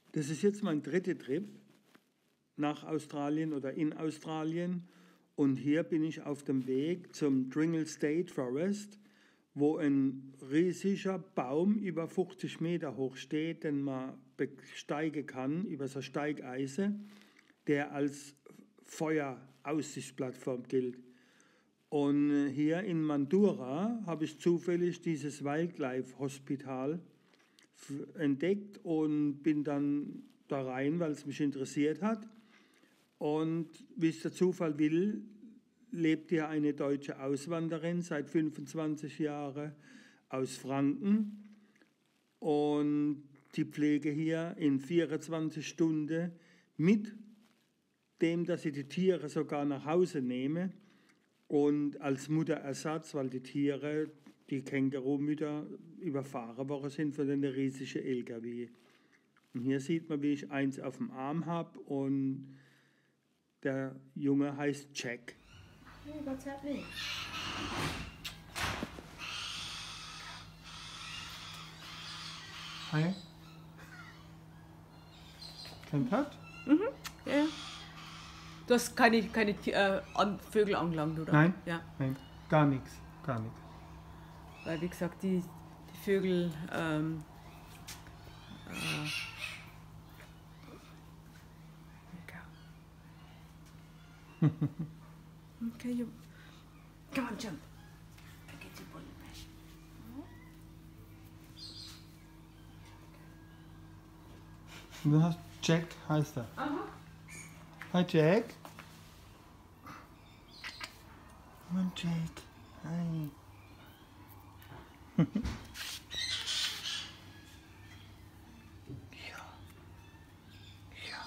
Das ist jetzt mein dritter Trip nach Australien oder in Australien. Und hier bin ich auf dem Weg zum Dringle State Forest, wo ein riesiger Baum über 50 Meter hoch steht, den man besteigen kann über so Steigeise, der als Feueraussichtsplattform gilt. Und hier in Mandurah habe ich zufällig dieses Wildlife Hospital entdeckt und bin dann da rein, weil es mich interessiert hat. Und wie es der Zufall will, lebt hier eine deutsche Auswanderin seit 25 Jahren aus Franken. Und die Pflege hier in 24 Stunden mit dem, dass sie die Tiere sogar nach Hause nehme und als Mutterersatz, weil die Tiere, die Kängurumütter, überfahren worden sind von den riesigen LKW. Und hier sieht man, wie ich eins auf dem Arm habe und der Junge heißt Jack. Hey, what's happening? Hi. Kein Touch? Ja. Du hast keine Vögel angelangt, oder? Nein. Ja. Nein, gar nichts. Gar nichts. Weil, wie gesagt, die Vögel. Okay, you. Come on, jump. I get your bullet brush. Du hast Jack, heißt er. Aha. Hi Jack. Come on Jack. Hi. Ja. Ja.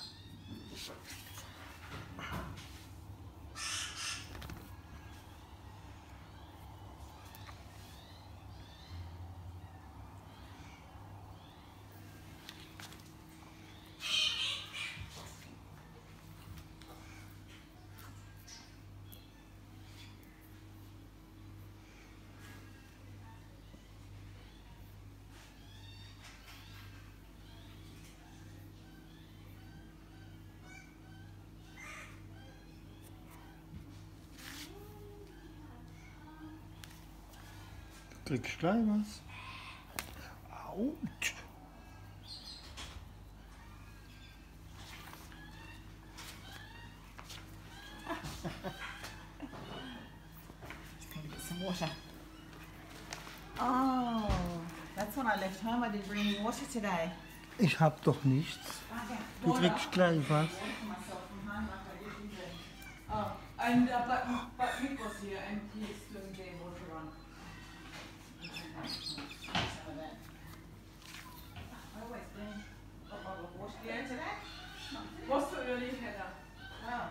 Du kriegst gleich was. Autsch. Some water. Oh, that's when I left home. I didn't bring any water today. Ich hab doch nichts. Du kriegst gleich was. Oh, and but Nick was here and he's doing the water run. I always bring a bottle of water. Yeah. Today? Was so early, Heather? Oh.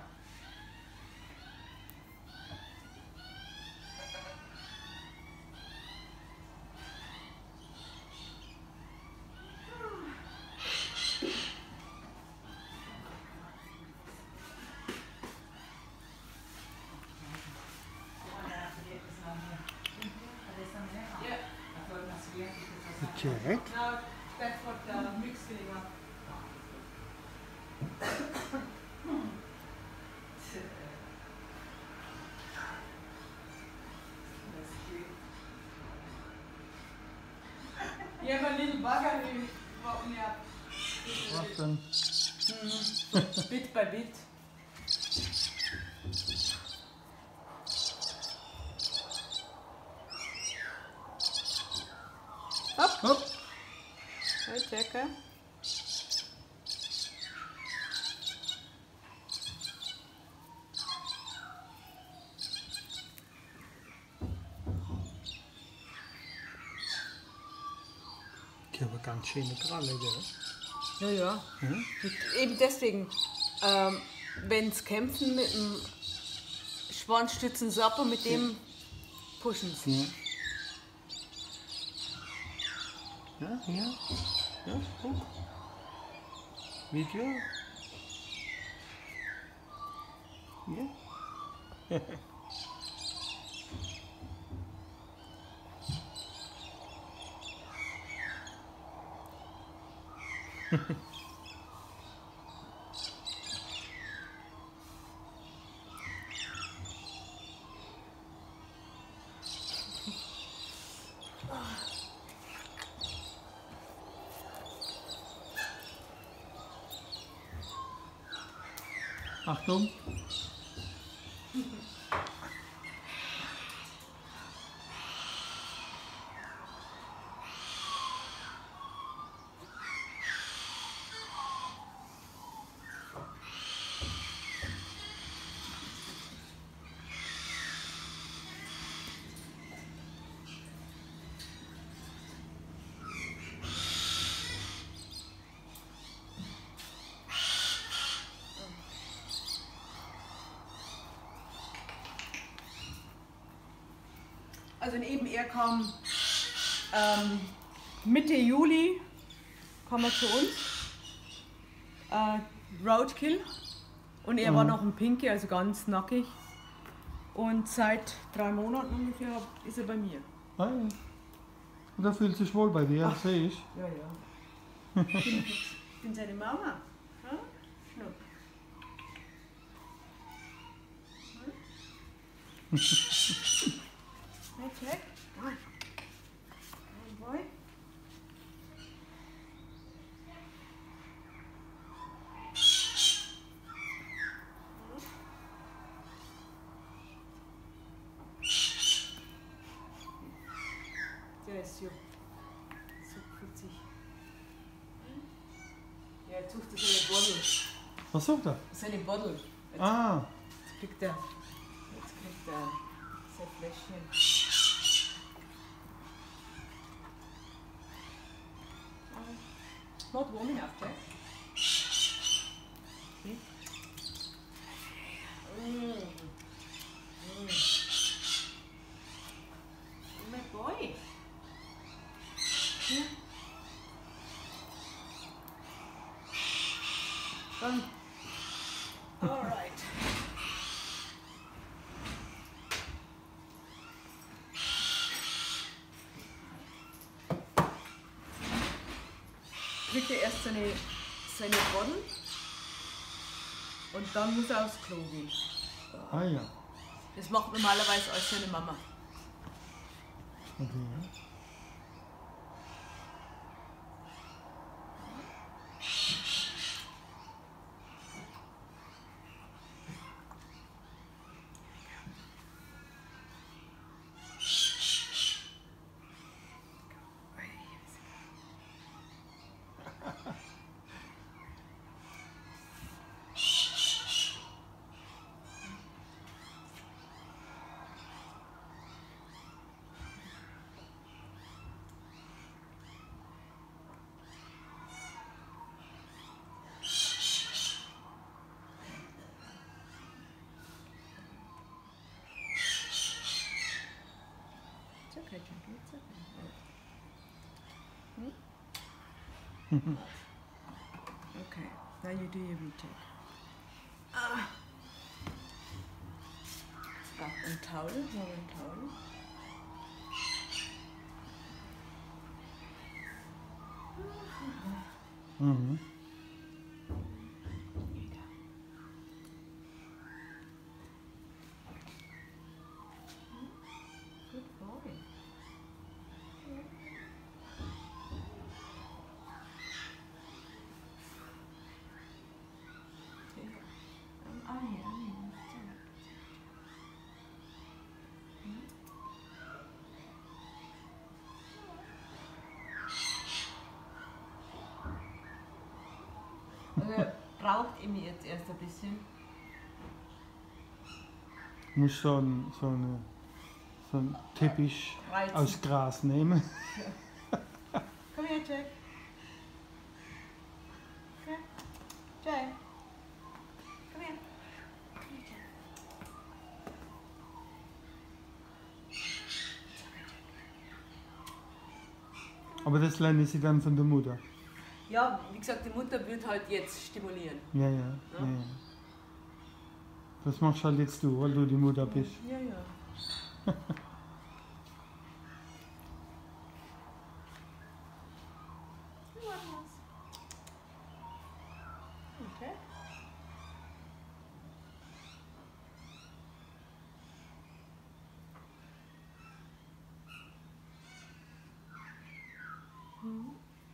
Jack? No, that's what Mick's filling up. You have a little bugger who woke me up. Was denn? Bit by bit. Hopp. Hopp. Hi, Jacka. Die haben ganz schöne Kralle, gell? Ja, ja. Mhm. Eben deswegen, wenn es kämpfen mit dem Schwanz stützen sie ab und mit dem pushen sie. Ja, hier. Ja, guck. Video. Hier. Achtung. Also eben er kam Mitte Juli kam er zu uns, Roadkill, und er war noch ein Pinky, also ganz nackig, und seit 3 Monaten ungefähr ist er bei mir. Ah, ja. Und er fühlt sich wohl bei dir, das sehe ich. Ja, ja. Ich bin seine Mama. Hm? Schnuck. Hey, Jack. Come on. Good boy. Der ist so putzig. Ja, jetzt sucht er seine Bottle. Was sucht er? Seine Bottle. Jetzt Ah, kriegt er sein Fläschchen. Not warm enough, Jack. See? My boy. Yeah. Done. All right. Kriegt er erst seine Bottle und dann muss er aufs Klo gehen. ah ja. Das macht normalerweise alles seine Mama. Okay. It's okay, Jackie, it's okay. Okay, now you do your retake. Ein Towel, noch ein Towel. Mhm. Good boy. I'm here. Also braucht ihr mir jetzt erst ein bisschen. Muss so einen Teppich Reizen. aus Gras nehmen. Komm her, Jack. Okay. Jack. Komm her. Komm her, Jack. Aber das lernen sie dann von der Mutter. Ja, wie gesagt, die Mutter wird halt jetzt stimulieren. Ja, ja. Ja. Ja. Das machst halt jetzt du, weil du die Mutter bist. Ja, ja. Okay.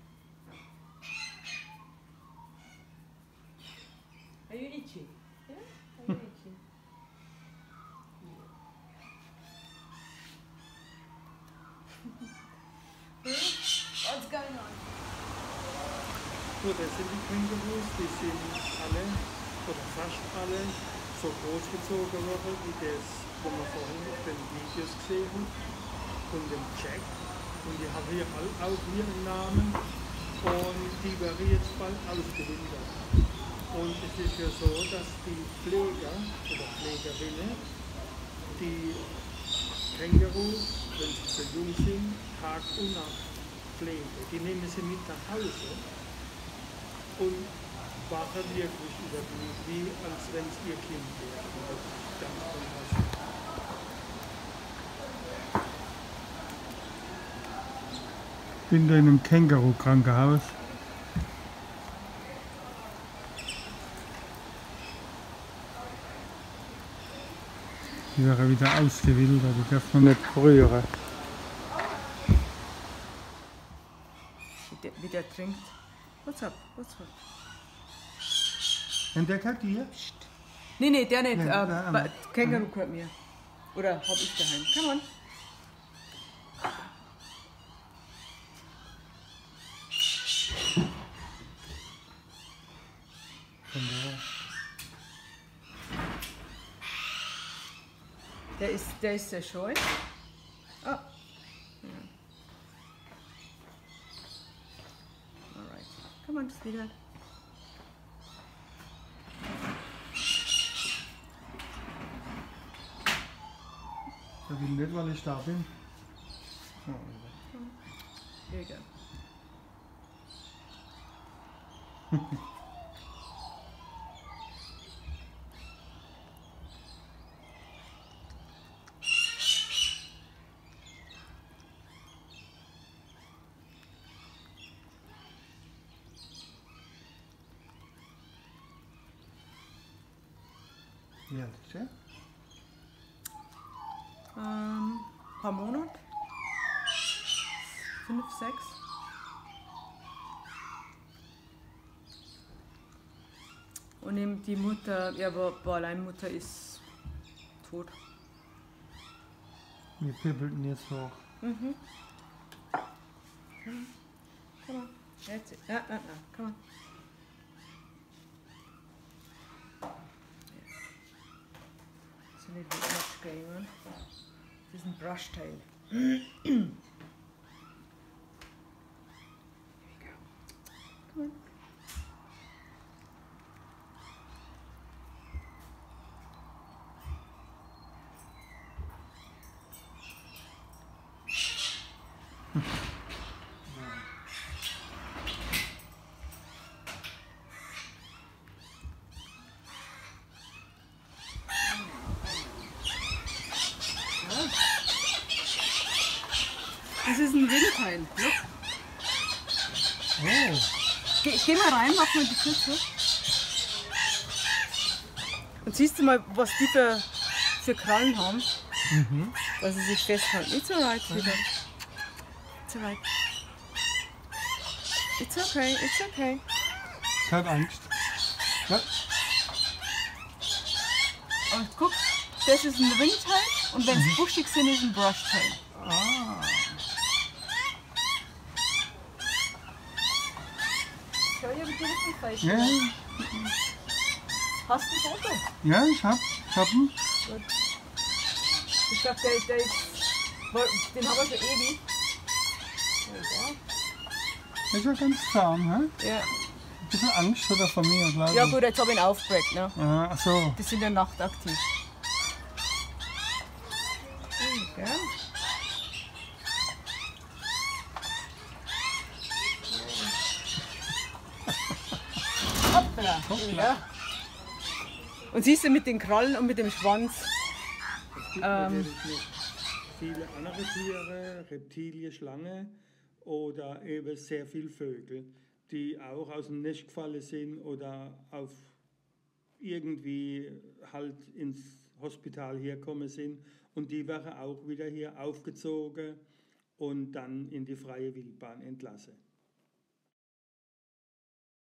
Are you itchy? Yeah? So, das sind die Kängurus, die sind alle oder fast alle so großgezogen worden, wie das, wo man vorhin auf den Videos gesehen hat, von dem Jack. Und die haben hier auch hier einen Namen und die werden jetzt bald ausgewildert. Und es ist ja so, dass die Pfleger oder Pflegerinnen die Kängurus, wenn sie so jung sind, Tag und Nacht pflegen. Die nehmen sie mit nach Hause und wachen wirklich über die, wie als wenn es ihr Kind wäre. Und das ist ganz fantastisch. Ich bin da in einem Känguru-Krankenhaus. Die wäre wieder ausgewildert, die darf man nicht berühren. Wie der trinkt. What's up? What's up? Und der hat dir? Nee, der nicht. Nee, Känguru gehört mir. Oder hab ich daheim. Come on. Von da. Der ist sehr scheu. Oh. Ja. Alright. Come on, sweetheart. Der will nicht, weil ich da bin. Oh, Here you go. ja, das ist ja. Paar Monate? 5, 6? Und eben die Mutter, ja, aber Alleinmutter ist tot. Wir pippelten jetzt hoch. Mhm. Come on. That's it. No, come on. It's a little bit much going on. Das ist ein Brushtail. Here we go. Come on. Das ist ein Ringteil. Look. Oh, Geh mal rein, mach mal die Tür zu. Und siehst du mal, was die für Krallen haben, dass sie sich festhalten. It's alright, wieder. It's alright. It's okay, it's okay. ich hab Angst. Ja. Und guck, das ist ein Ringteil und wenn es buschig sind, ist ein Brushtail. Ah. Show you a beautiful face. Ja, Hast du ein Foto? ja, ich hab ihn. Gut. Ich glaube, der ist. Den haben wir schon ewig. Der ist ja ganz zahm, hä? Ja. Ein bisschen Angst hat er von mir, glaube ich. Ja gut, jetzt habe ich ihn aufgeweckt, ne? Ah, ach so. Die sind ja nachtaktiv. Ja. Hoppla. Ja. Und siehst du mit den Krallen und mit dem Schwanz. Es gibt natürlich noch viele andere Tiere, Reptilien, Schlangen oder eben sehr viele Vögel, die auch aus dem Nest gefallen sind oder auf irgendwie halt ins Hospital hergekommen sind und die werden auch wieder hier aufgezogen und dann in die freie Wildbahn entlassen.